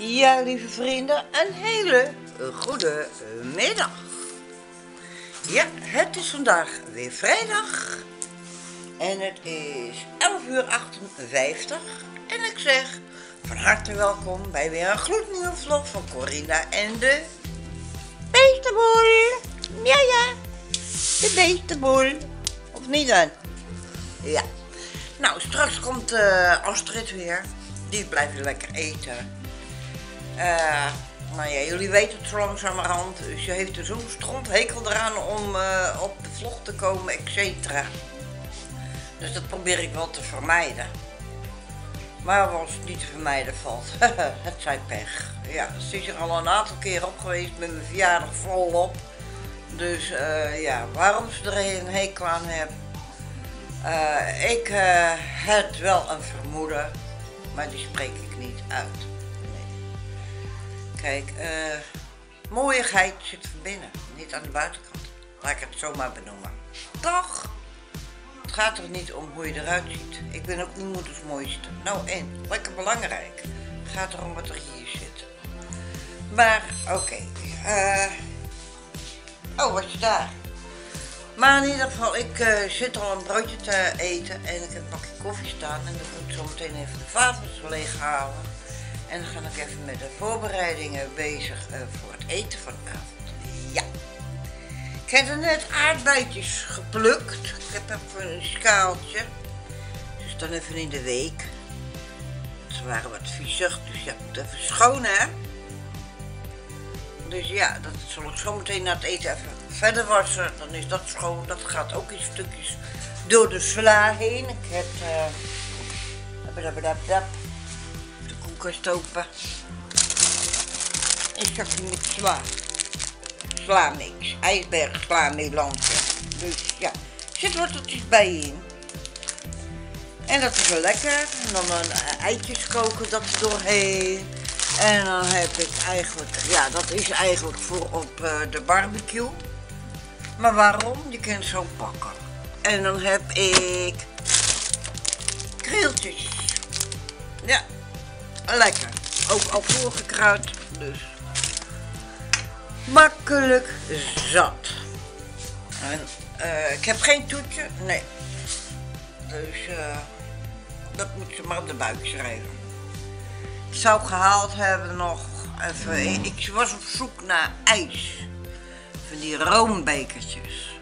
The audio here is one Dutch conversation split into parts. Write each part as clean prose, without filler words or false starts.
Ja, lieve vrienden, een hele goede middag. Ja, het is vandaag weer vrijdag en het is 11:58 en ik zeg van harte welkom bij weer een gloednieuwe vlog van Corinda en de Beestenboel. Ja, de Beestenboel. Of niet dan? Ja. Nou, straks komt Astrid weer. Die blijft lekker eten. Nou ja, jullie weten het zo langzamerhand. Dus je heeft er zo'n stronthekel eraan om op de vlog te komen, etc. Dus dat probeer ik wel te vermijden. Maar als het niet te vermijden valt, het zijn pech. Ja, ze is er al een aantal keer op geweest met mijn verjaardag volop. Dus ja, waarom ze er een hekel aan hebben. Ik heb wel een vermoeden, maar die spreek ik niet uit. Kijk, mooiigheid zit van binnen, niet aan de buitenkant. Laat ik het zo maar benoemen. Toch? Het gaat er niet om hoe je eruit ziet. Ik ben ook niet moeders mooiste. Nou, en, lekker belangrijk. Het gaat erom wat er hier zit. Maar, oké. Oh, was je daar? Maar in ieder geval, ik zit al een broodje te eten en ik heb een bakje koffie staan. En dan moet ik zo meteen even de vaatwas leeg halen. En dan ga ik even met de voorbereidingen bezig voor het eten vanavond. Ja. Ik heb er net aardbeidjes geplukt. Ik heb even een schaaltje. Dus dan even in de week. Ze waren wat viezig, dus ja, moet even schoon, hè. Dus ja, dat zal ik zo meteen na het eten even verder wassen. Dan is dat schoon. Dat gaat ook in stukjes door de sla heen. Ik heb de koelkast open. Een zakje met sla. Slamix. IJsberg sla Nederlandse. Dus ja, er zit worteltjes bij in. En dat is wel lekker. En dan een eitjes koken dat er doorheen. En dan heb ik eigenlijk, ja, dat is eigenlijk voor op de barbecue. Maar waarom? Je kunt zo pakken. En dan heb ik krieltjes. Ja, lekker. Ook al voorgekruid, dus makkelijk zat. En ik heb geen toetje, nee. Dus dat moet ze maar op de buik schrijven. Ik zou gehaald hebben nog even, ik was op zoek naar ijs. Van die roombekertjes.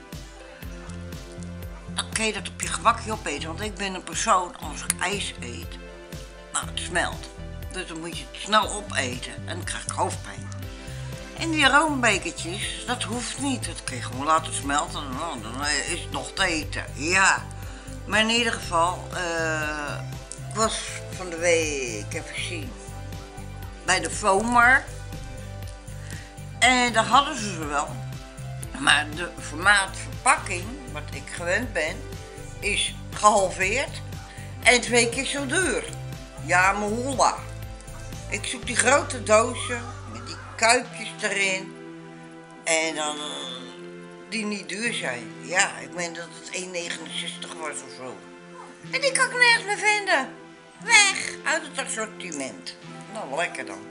Dan kun je dat op je gemakje opeten, want ik ben een persoon, als ik ijs eet, nou het smelt. Dus dan moet je het snel opeten en dan krijg ik hoofdpijn. En die roombekertjes, dat hoeft niet. Dat kun je gewoon laten smelten en dan is het nog te eten. Ja, maar in ieder geval, ik was van de week, even zien, bij de Vomar. En daar hadden ze wel. Maar de formaatverpakking, wat ik gewend ben, is gehalveerd en 2 keer zo duur. Ja, mijn holla. Ik zoek die grote dozen met die kuipjes erin en dan die niet duur zijn. Ja, ik meen dat het 1,69 was of zo. En die kan ik nergens meer vinden. Weg uit het assortiment. Nou, lekker dan.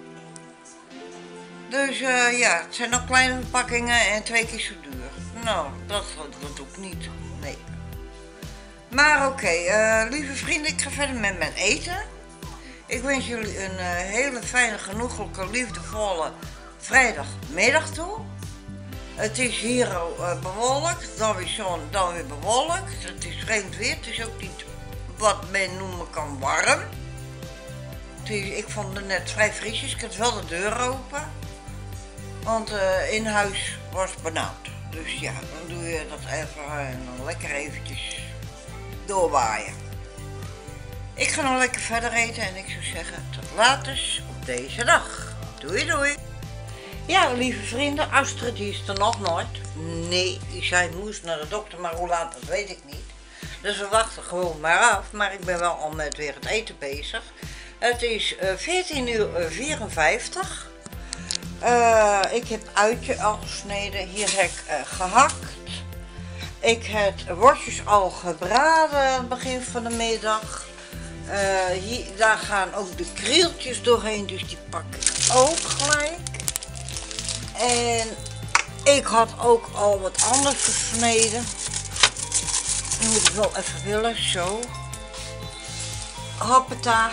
Dus ja, het zijn ook kleine verpakkingen en 2 keer zo duur. Nou, dat doe ik niet. Nee. Maar oké, lieve vrienden, ik ga verder met mijn eten. Ik wens jullie een hele fijne, genoeglijke, liefdevolle vrijdagmiddag toe. Het is hier bewolkt, dan weer zon, dan weer bewolkt. Het is vreemd weer, het is ook niet wat men noemen kan warm. Ik vond het net vrij frisjes, ik had wel de deur open. Want in huis was het benauwd. Dus ja, dan doe je dat even en dan lekker eventjes doorwaaien. Ik ga nog lekker verder eten en ik zou zeggen tot later op deze dag. Doei doei. Ja, lieve vrienden, Astrid die is er nog nooit. Nee, die zei moest naar de dokter, maar hoe laat dat weet ik niet. Dus we wachten gewoon maar af, maar ik ben wel al met weer het eten bezig. Het is 14:54. Ik heb uitje al gesneden, hier heb ik gehakt. Ik heb worstjes al gebraden aan het begin van de middag. Daar gaan ook de krieltjes doorheen, dus die pak ik ook gelijk. En ik had ook al wat anders gesneden. Nu moet ik wel even willen, zo. Hoppata.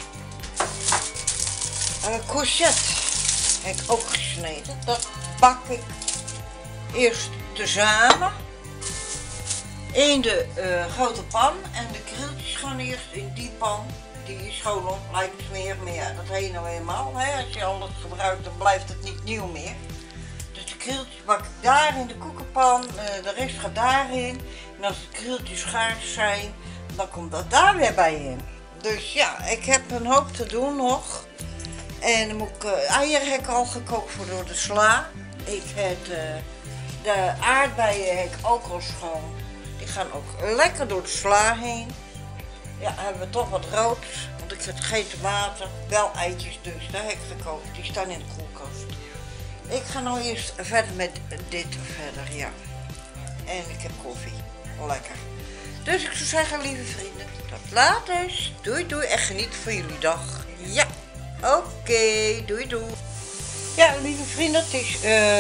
Courgette heb ik ook gesneden. Dat bak ik eerst tezamen in de grote pan. En de krieltjes gaan eerst in die pan. Die is gewoon lijkt meer, maar ja, dat heet nou eenmaal. Hè? Als je alles gebruikt, dan blijft het niet nieuw meer. Dus de krieltjes bak ik daar in de koekenpan, de rest gaat daarin. En als de krieltjes gaar zijn, dan komt dat daar weer bij in. Dus ja, ik heb een hoop te doen nog. En dan moet ik eieren heb ik al gekookt voor door de sla. Ik heb de aardbeien heb ik ook al schoon. Die gaan ook lekker door de sla heen. Ja, hebben we toch wat rood, want ik heb geen tomaten, wel eitjes dus, daar heb ik gekookt. Die staan in de koelkast. Ik ga nou eerst verder met dit verder, ja. En ik heb koffie, lekker. Dus ik zou zeggen, lieve vrienden, tot later. Doei doei en geniet van jullie dag. Ja, oké, doei doei. Ja, lieve vrienden, het is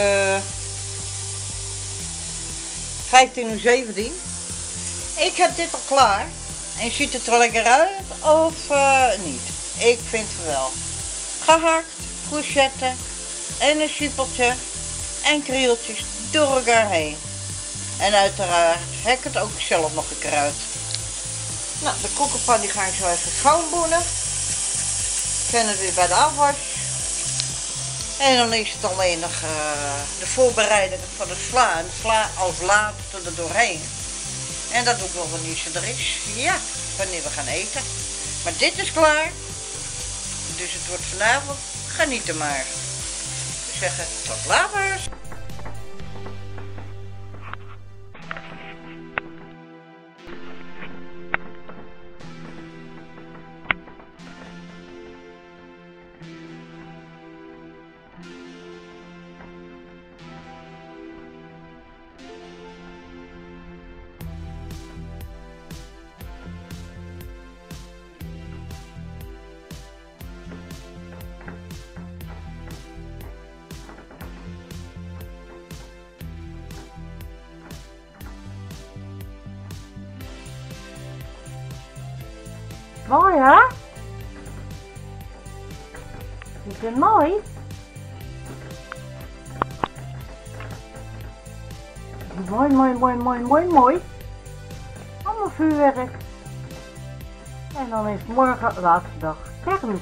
15:17 uur. Ik heb dit al klaar. En ziet het er lekker uit of niet? Ik vind het wel. Gehakt, courgette en een siepeltje en krieltjes door elkaar heen. En uiteraard heb ik het ook zelf nog gekruid. Nou, de koekenpan die ga ik zo even schoonboenen. Ik ben het weer bij de afwas. En dan is het alleen nog de voorbereiding van de sla. En de sla als laatste er doorheen. En dat doe ik wel wanneer ze er is. Ja, wanneer we gaan eten. Maar dit is klaar. Dus het wordt vanavond genieten maar. Ik zeg tot later. Mooi hè? Is het mooi? Mooi, mooi, mooi, mooi, mooi, mooi. Allemaal vuurwerk. En dan is morgen de laatste dag kermis.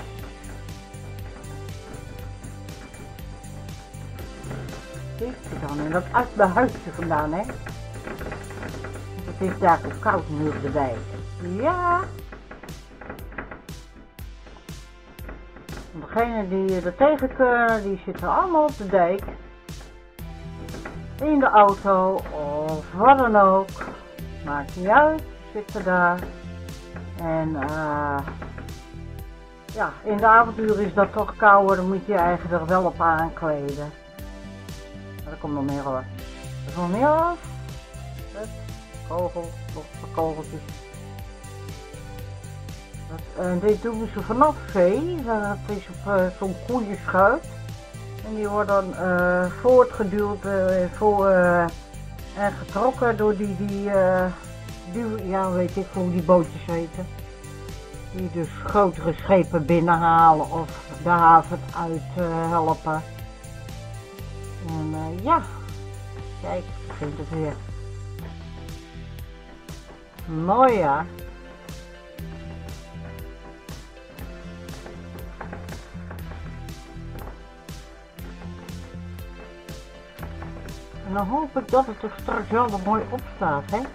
Dit is dan in dat uit mijn huisje vandaan hè. Het is daar ook koud nu op de dijk. Ja. Degenen die er tegen kunnen, die zitten allemaal op de dijk. In de auto of wat dan ook. Maakt niet uit, zitten daar. En ja, in de avontuur is dat toch kouder, dan moet je je eigen er wel op aankleden. Maar er komt nog meer hoor. Er is nog meer af. Kogel, nog een paar kogeltjes. Dit doen ze vanaf zee, dat is op zo'n koeienschuit. En die worden dan voortgeduwd en getrokken door ja weet ik hoe die bootjes heten. Die dus grotere schepen binnenhalen of de haven uit helpen. En ja, kijk, het begint het weer. Mooi ja. En dan hoop ik dat het er straks wel wat mooi op staat, hè.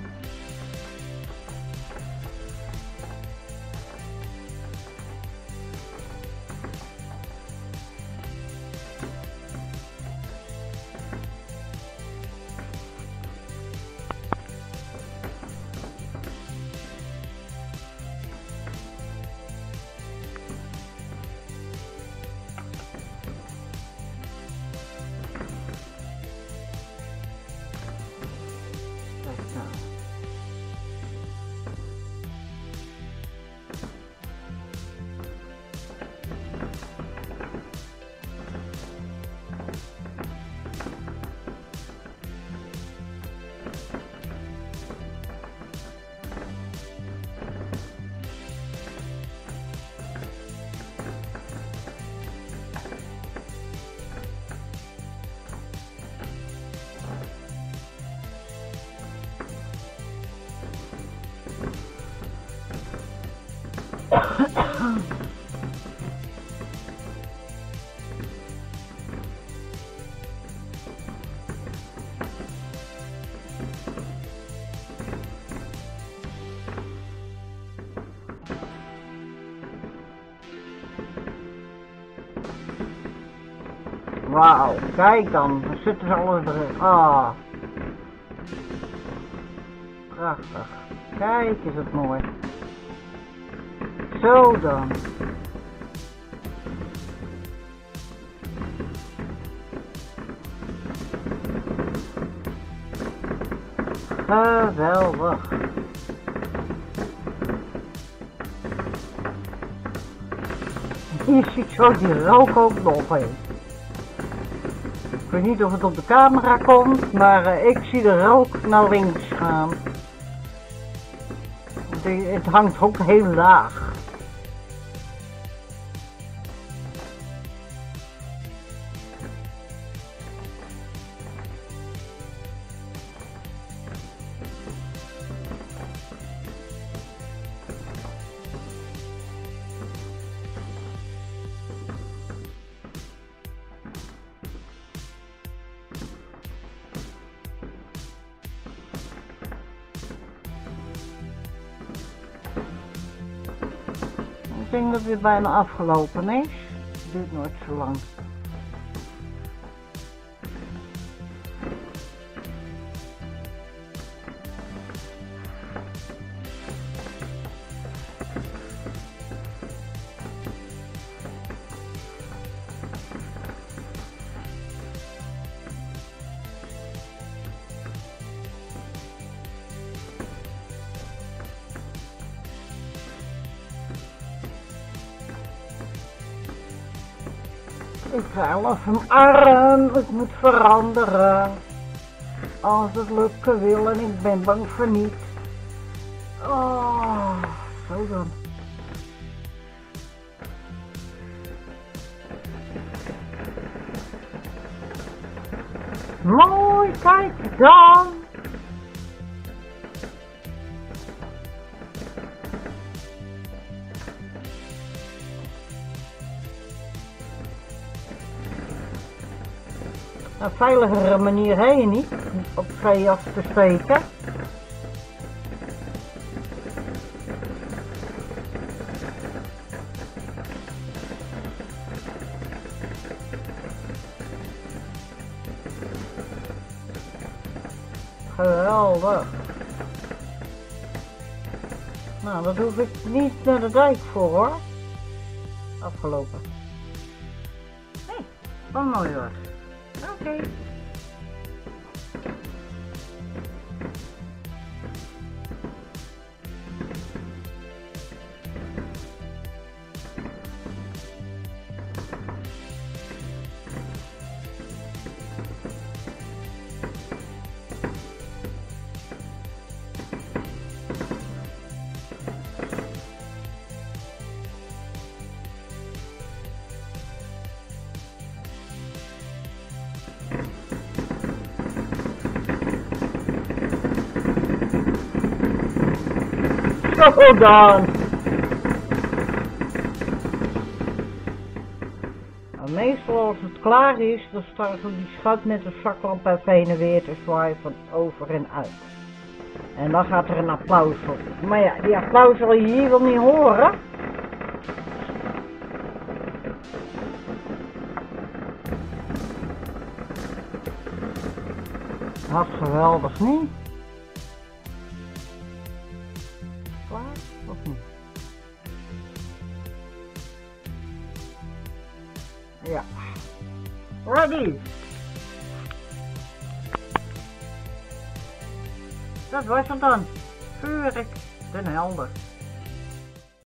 Wauw, kijk dan zitten ze alles erin. Ah, prachtig. Kijk, is het mooi. Zo dan. Geweldig. Hier ziet zo die rook ook nog in. Ik weet niet of het op de camera komt, maar ik zie de rook naar links gaan. Het hangt ook heel laag. Ik denk dat het weer bijna afgelopen is. Het duurt nooit zo lang. Ik zelf een arm, het moet veranderen. Als het lukken wil en ik ben bang voor niet. Oh, zo dan. Mooi, kijk dan. Een veiligere manier heb je niet op vee af te steken. Geweldig. Nou, dat hoef ik niet naar de dijk voor hoor. Afgelopen. Hé, wat mooi hoor. Oké. Zo dan. Nou, meestal als het klaar is, dan staat zo die schat met de zaklamp even heen en weer te zwaaien van over en uit. En dan gaat er een applaus op. Maar ja, die applaus zal je hier wel niet horen. Dat is geweldig, niet? Klaar of niet? Ja. Ready! Dat was het dan. Vuurik den Helder.